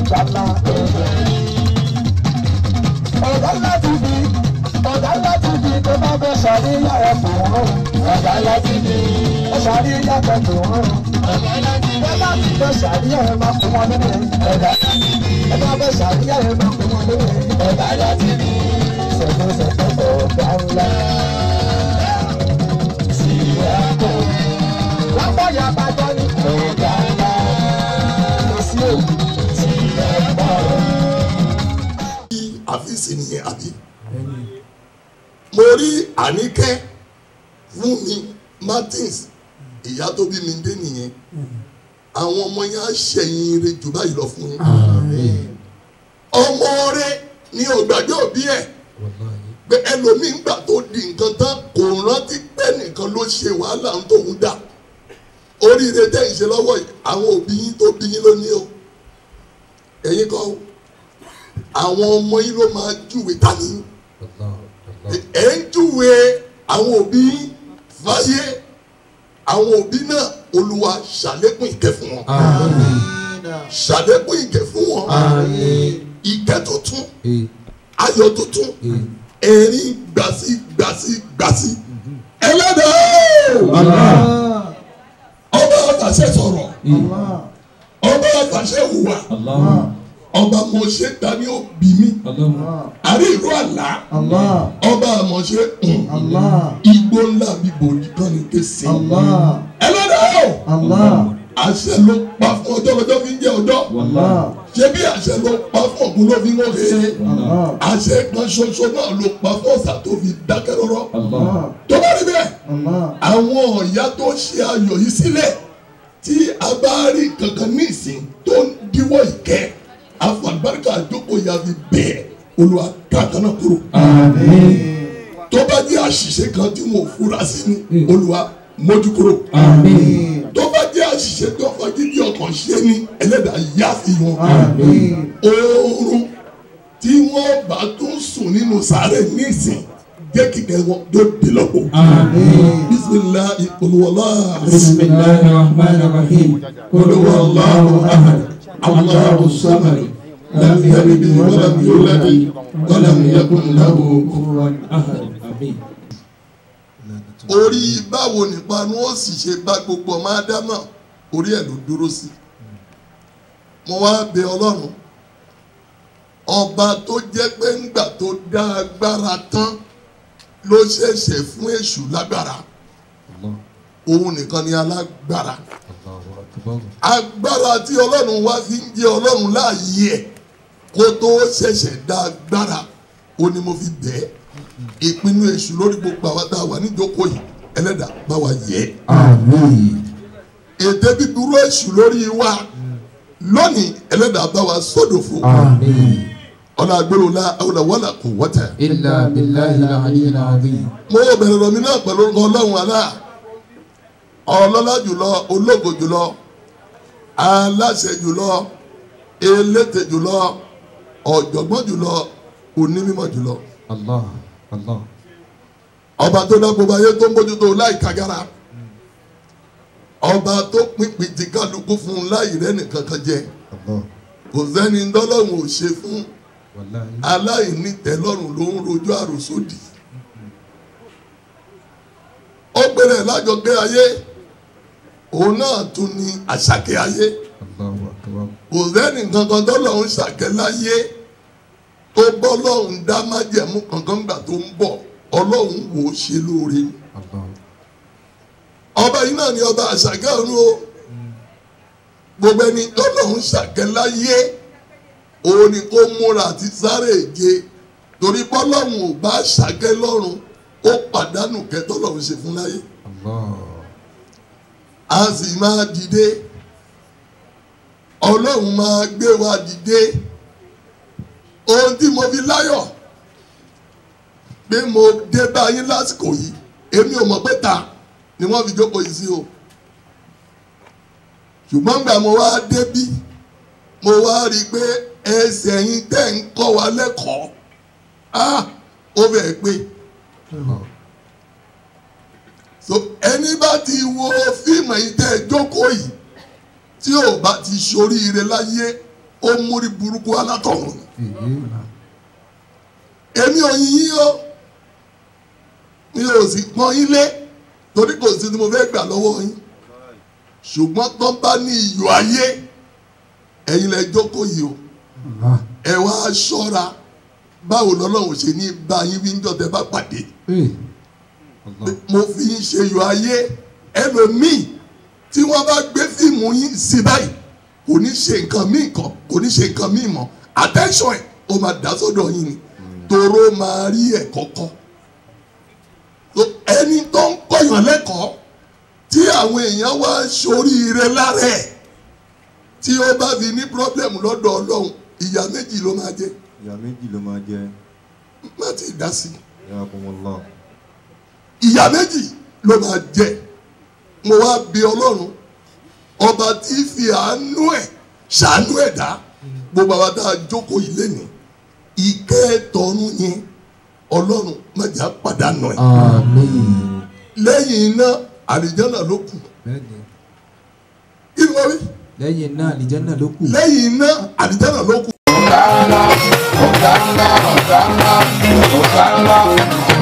Oganla. Oganla TV, Oganla TV tó bá fẹ́ ṣàríyá ẹ̀ tó ń rún. Oganla TV, ẹ ṣàríyá ẹ̀ tó ń rún. Oganla TV, ẹ bá ti fẹ́ ṣàríyá ẹ̀ máa fún wọn lórí. Oganla TV, ẹ bá fẹ́ ṣàríyá ẹ̀ máa fún wọn lórí. Oganla TV, ṣẹ̀fẹ̀ Oganla. Síyàtọ̀, lápáyà bá jọ ní Oganla. Kò sí òkú tí ẹ bá rẹ̀. AFEES nìyẹn àbí mo rí Àníkẹ́ Funmi Martins ìyá tó bí mi dé nìyẹn àwọn ọmọ yẹn á ṣẹ̀yìn rẹ̀ jù báyìí lọ fún yín ọmọ rẹ̀ ni ògbàjọ́ òbí ẹ̀ pé ẹlòmíín gbà tó di nǹkan tán kò rántí pé nìkan ló ṣe wàhálà ń tóun dà oríire tẹ̀ ń ṣe lọ́wọ́ yìí àwọn òbí yín tó bí yín lónìí o ẹ̀yin kọ́ o àwọn ọmọ yín ló máa júwe tani ẹ̀ ń júwe àwọn òbí fáyé àwọn òbí náà Olúwa ṣàlékún ìkẹ́ fún wọn ṣàlékún ìkẹ́ fún wọn ìkẹ́ tuntun ayọ̀ tuntun ẹ̀rín gbàsí ẹlẹ́dàá ọba àtàṣẹ sọ̀rọ̀ ọba àtàṣẹ hùwà ọba mọ̀ṣẹ́ dání òbí mi àrí ìlú àlá ọba mọ̀ṣẹ́ igbó ńlá bíbò nìkan ní tẹ̀sí ẹlẹ́dàá àṣẹ ló pa fún ọjọ́ lọ́jọ́ fi ń jẹ́ ọjọ́ ṣé bí àṣẹ ló pa fún ọ̀gbun ló fi ń wọ́n ṣe àṣẹ kan ṣoṣo náà ló pa fún ọ̀sà tó fi dákẹ́ rọ́rọ́ tó bá rí bẹ́ẹ̀ àwọn ọ̀yá tó ṣe ayọ̀ yìí sílẹ̀ tí a bá rí kankan ní ìsìn tó ń díwọ́ ìkẹ́ afọ àlùbáríkà àjókòó ya fi bẹ́ẹ̀ Olúwa kankan náà kúrò tó bá jẹ́ àṣìṣe kan tí wọn ò fura sí ni Olúwa mójú kúrò tó bá jẹ́ àṣìṣe tó fagídí ọkàn ṣe ni Ẹlẹ́dàá yá sí wọn oorun tí wọ́n bá tún sùn nínú sàárè nísìn jẹ́ kíkẹ́ wọn tó di lọ́pọ̀ bisimilahi olùwàlá bisimilahi rahman rahim olùwàlláhu ahad Allahu samad lam yalid wa lam yulad wa lam yakun lahu kufuwan ahad. Orí báwo nípanu ó sì ṣe bá gbogbo ọmọ Ádámà orí ẹ̀ ló dúró sí. Mo wá bẹ Ọlọ́run ọba tó jẹ́ pé ńgbà tó dá agbára tán ló ṣẹ̀ṣẹ̀ fún èṣù lágbára òun nìkan ni alágbára agbára tí Ọlọ́run wá fi ń jẹ́ Ọlọ́run láàyè ẹ̀ kó tó ṣẹ̀ṣẹ̀ dá agbára ó ní mo fi bẹ́ẹ̀ ìpinnu èṣù lórí gbogbo àwọn tá a wà níjókòó yìí Ẹlẹ́dàá bá wa yẹ ète bíburú èṣù lórí wa lónìí Ẹlẹ́dàá bá wa sódòfo ọ̀nà àgbèrò la àwọn wàlà kò wọ́tẹ̀. illa billahi al-aliyyil azim. mo bẹ̀rẹ̀ lọ́mí náà pẹ̀lú Ọlọ́run àlá ọlọ́lá jùlọ ológo jùlọ aláṣẹ jùlọ elétè jùlọ ọ̀jọ̀gbọ́n jùlọ onímọ̀ jùlọ. Allah Allah. ọba tó dá gbogbo ayé tó ń bójútó láì kagara ọba tó pínpín ti kálukú fún un láì rẹ́nìkan kan jẹ kò sẹ́ni dọ́lọ́run ò ṣe fún aláìní tẹ́lọ́rùn ló ń rojọ́ àròsódì ó gbẹ̀rẹ̀ lájọgbé ayé òun náà tún ní àṣàkẹ́ ayé kò sẹ́ni kankan dọ́lọ́run ṣàkẹ́ láyé tó bọ́ lọ́run dá májẹ̀mú kankan gbà tó ń bọ̀ Ọlọ́run wò ó ṣe lóore ọba yìí náà ni ọba àṣàkẹ́ ọ̀run o gbogbo ẹni tọ́lọ́run ṣàkẹ́ láyé òun ni kó múra àti sáré èje torí bọ́lọ́run ò bá ṣàkẹ́ lọ́run ó pàdánù kẹ́tọ́lọ́run ṣe fún láyé a sì máa dìde Ọlọ́run máa gbé wa dìde ohun tí mo fi láyọ̀ pé mo dé báyìí lásìkò yìí èmi ò mọ̀ pé ta ni wọ́n fi jókòó yìí sí o ṣùgbọ́n gbà mo wá débí mo wá rí i pé ẹsẹ̀ yín tẹ̀ ń kọ́ wa lẹ́kọ̀ọ́ ó bẹ̀ pé so ẹni bá ti wo fíìmù yìí tẹ́ jókòó yìí tí ò bá ti ṣoríire láyé ó múrí burúkú alátọ̀run. Èmi ò yín o mi ò sì pọ́n yín lé torí kò sí tí mo fẹ́ gbà lọ́wọ́ yín ṣùgbọ́n tó bá ní iyọ̀ ayé ẹ̀yin lẹ jókòó yìí o ẹ wá ṣọ́ra báwo lọ́lọ́run ṣe ní bá yín bí ń jọ tẹ́ bá pàdé mo fi ń ṣe iyọ̀ ayé ẹlòmíì tí wọ́n bá gbé fíìmù yín sí báyìí kò ní ṣe nǹkan míì kan kò ní ṣe nǹkan míì mọ́ attention ẹ̀ ó máa dá sọ́dọ̀ yín ni toró máa rí ẹ̀ kọ́kọ́ ẹni tó ń kọ́yàn lẹ́kọ̀ọ́ tí àwọn èèyàn wá ṣoríire lára ẹ̀ tí ó bá fi ní problem lọ́dọ̀ Ọlọ́run ìyà méjì ló máa jẹ. ìyà méjì ló máa jẹ. má ti dá sí. Yakumullah. ìyà méjì ló máa jẹ mo wá bi Ọlọ́run ọba tí fi àánú ẹ̀ ṣàánú ẹ̀dá gbogbo àwọn tá a jókòó ilé ni ìkẹ́ tọ̀run yẹn Ọlọ́run má jà pàdánù ẹ̀. Àmín. lẹ́yìn iná àlìjánà ló kù. kí ni wọ́n rí. lẹ́yìn iná àlìjánà ló kù. lẹ́yìn iná àlìjánà ló kù. Oganla, Oganla, Oganla, Oganla.